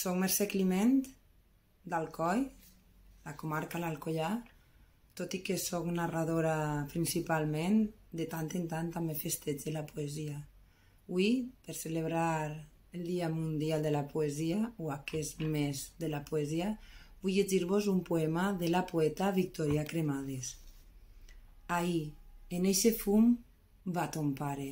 Soc Mercè Climent, d'Alcoi, la comarca de l'Alcoià, tot i que soc narradora principalment, de tant en tant també festejo la poesia. Avui, per celebrar el Dia Mundial de la Poesia, o aquest mes de la poesia, vull llegir-vos un poema de la poeta Victòria Cremades. Ahir, en eixe fum, va ton pare.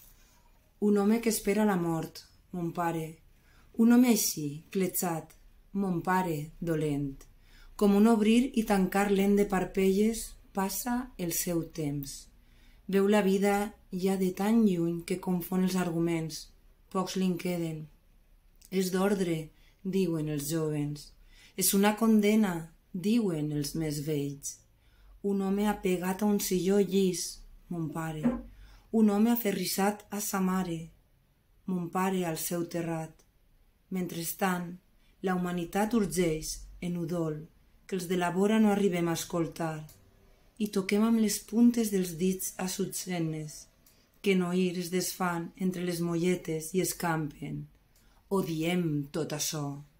Un home que espera la mort, mon pare. Un home així, cletxat, mon pare, dolent. Com un obrir i tancar lent de parpelles, passa el seu temps. Veu la vida ja de tan lluny que confon els arguments. Pocs li'n queden. És d'ordre, diuen els jovens. És una condena, diuen els més vells. Un home apegat a un silló llis, mon pare. Un home aferrissat a sa mare, mon pare al seu terrat. Mentrestant, la humanitat urgeix, en udol, que els de la vora no arribem a escoltar, i toquem amb les puntes dels dits a sutzenes, que en oir es desfan entre les molletes i escampen. Odiem tot açò.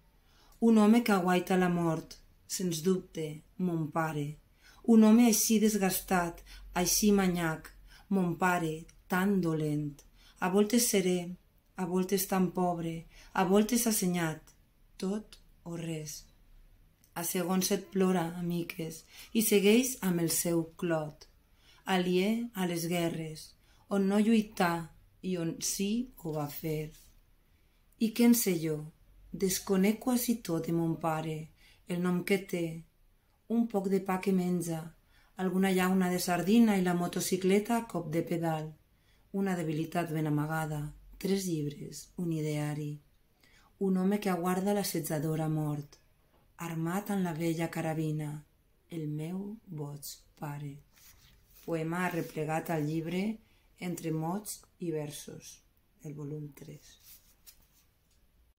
Un home que aguaita la mort, sens dubte, mon pare. Un home així desgastat, així manyac, mon pare, tan dolent. A voltes serè, a voltes tan pobre, a voltes assenyat, tot o res. A segons et plora, amiques, i segueix amb el seu clot, aliè a les guerres, on no lluità i on sí ho va fer. I què en sé jo? Desconec quasi tot de mon pare, el nom que té, un poc de pa que menja, alguna llauna de sardina i la motocicleta a cop de pedal, una debilitat ben amagada, 3 llibres, un ideari. Un home que aguarda l'assetjadora mort, armat amb la vella carabina, el meu boig pare. Poema arreplegat al llibre Entre mots i versos, del volum 3.